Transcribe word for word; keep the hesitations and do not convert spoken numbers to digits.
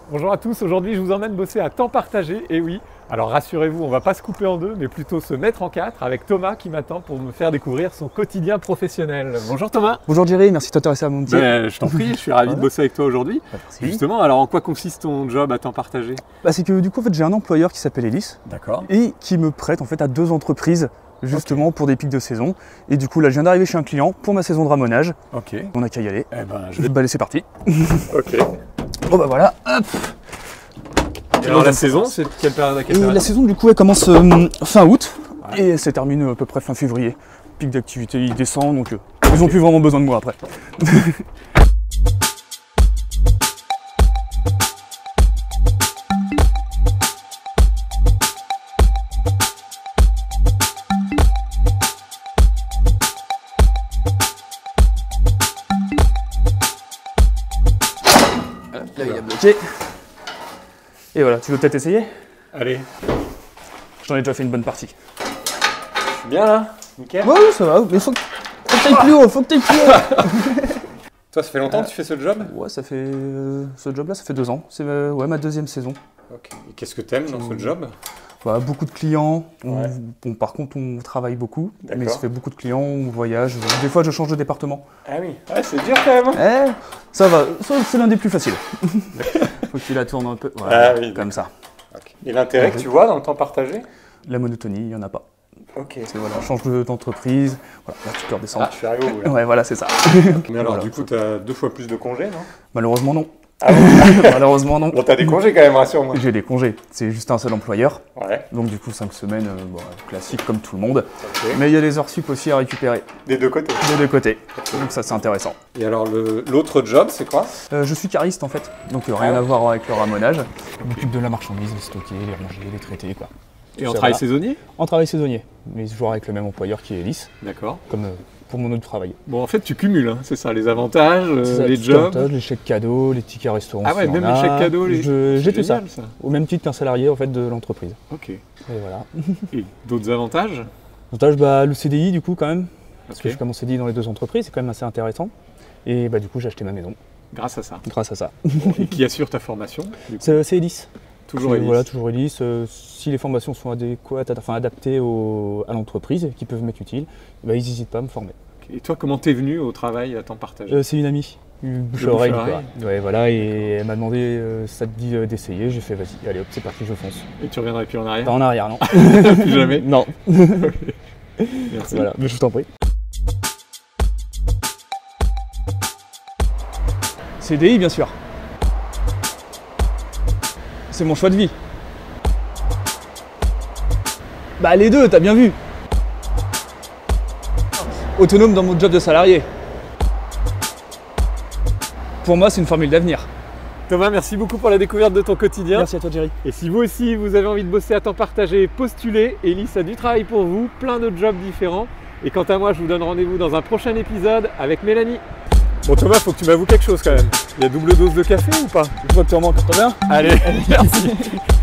Bonjour à tous, aujourd'hui je vous emmène bosser à temps partagé, et oui, alors rassurez-vous, on ne va pas se couper en deux, mais plutôt se mettre en quatre avec Thomas qui m'attend pour me faire découvrir son quotidien professionnel. Bonjour Thomas. Bonjour Jerry, merci de t'intéresser à mon métier. Ben, je t'en prie, je suis ravi de bosser avec toi aujourd'hui. Justement, alors en quoi consiste ton job à temps partagé? Bah, c'est que du coup en fait, j'ai un employeur qui s'appelle Elis. D'accord. Et qui me prête en fait à deux entreprises justement okay. pour des pics de saison. Et du coup là je viens d'arriver chez un client pour ma saison de ramonage. Ok. On n'a qu'à y aller. Eh ben, je vais... Bah allez, c'est parti. Ok. Bon bah voilà, hop. Et alors la saison, c'est quelle période à quelle période? La saison du coup elle commence euh, fin août ouais. et elle se termine à peu près fin février. Pic d'activité il descend donc euh, okay. ils n'ont plus vraiment besoin de moi après. Là il a bloqué. Et voilà, tu veux peut-être essayer? Allez. J'en ai déjà fait une bonne partie. Je suis bien là? Nickel. Ouais, ouais, ça va, mais faut que, faut que t'ailles plus haut, faut que t'ailles plus haut. Toi, ça fait longtemps que tu fais ce job? Ouais, ça fait... Euh, ce job-là, ça fait deux ans. C'est euh, ouais, ma deuxième saison. Ok. Et qu'est-ce que t'aimes dans ce job? Bah, beaucoup de clients. On, ouais. bon, par contre, on travaille beaucoup. Mais ça fait beaucoup de clients, on voyage. Des fois, je change de département. Ah oui. Ouais, c'est dur quand même. Eh, ça va. C'est l'un des plus faciles. Faut que tu la tournes un peu. Voilà, ah oui. Comme ça. Okay. Et l'intérêt que tu vois dans le temps partagé? La monotonie, il n'y en a pas. Ok. Voilà, change d'entreprise. Voilà, là, tu peux redescendre. Ah, je suis arrivé au bout. Là. Ouais, voilà, c'est ça. Mais alors, voilà. Du coup, tu as deux fois plus de congés, non? Malheureusement, non. Ah bon? Malheureusement, non. Bon, t'as des congés quand même, rassure-moi. J'ai des congés. C'est juste un seul employeur. Ouais. Donc, du coup, cinq semaines, euh, bon, classique comme tout le monde. Okay. Mais il y a des heures sup aussi à récupérer. Des deux côtés? Des deux côtés. Okay. Donc, ça, c'est intéressant. Et alors, l'autre job, c'est quoi? euh, Je suis cariste, en fait. Donc, rien ah ouais. à voir avec le ramonage. Je m'occupe de la marchandise, les stocker, les ranger, les traiter, quoi. Et en travail voilà. saisonnier? En travail saisonnier, mais toujours avec le même employeur qui est Elis. D'accord. Comme euh, pour mon autre travail. Bon, en fait, tu cumules, hein, c'est ça, les avantages, euh, ça, les jobs. Les, les chèques cadeaux, les tickets restaurants. Ah ouais, même les chèques cadeaux, les... J'ai tout ça, ça, au même titre qu'un salarié en fait, de l'entreprise. Ok. Et voilà. Et d'autres avantages? Avantages, bah, le C D I du coup quand même. Parce okay. que je commence C D I dans les deux entreprises, c'est quand même assez intéressant. Et bah, du coup, j'ai acheté ma maison. Grâce à ça? Grâce à ça. Bon, et qui assure ta formation? C'est Elis. Toujours Elis. Voilà, toujours Elis. Euh, si les formations sont adéquates, enfin adaptées au, à l'entreprise et qui peuvent m'être utiles, bah, ils n'hésitent pas à me former. Et toi, comment t'es venu au travail à temps partagé? euh, C'est une amie, une bouche à oreille. Ouais, voilà, et elle m'a demandé, euh, ça te dit euh, d'essayer, j'ai fait vas-y, allez hop, c'est parti, je fonce. Et tu reviendrais plus en arrière? Pas en arrière, non. Plus jamais? Non. Merci. Voilà, mais je t'en prie. C D I, bien sûr. C'est mon choix de vie. Bah les deux, t'as bien vu. Autonome dans mon job de salarié. Pour moi, c'est une formule d'avenir. Thomas, merci beaucoup pour la découverte de ton quotidien. Merci à toi, Jerry. Et si vous aussi, vous avez envie de bosser à temps partagé, postulez. Elis a du travail pour vous, plein de jobs différents. Et quant à moi, je vous donne rendez-vous dans un prochain épisode avec Mélanie. Bon Thomas, faut que tu m'avoues quelque chose quand même. Il y a double dose de café ou pas? Je vois que tu en manques, très bien. Allez, merci.